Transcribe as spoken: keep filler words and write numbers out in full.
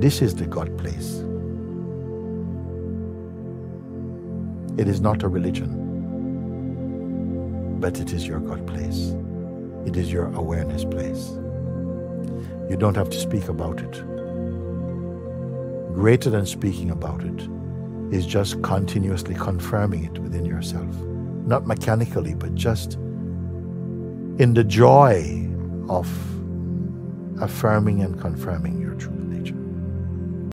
This is the God place. It is not a religion, but it is your God place. It is your awareness place. You don't have to speak about it. Greater than speaking about it is just continuously confirming it within yourself. Not mechanically, but just in the joy of affirming and confirming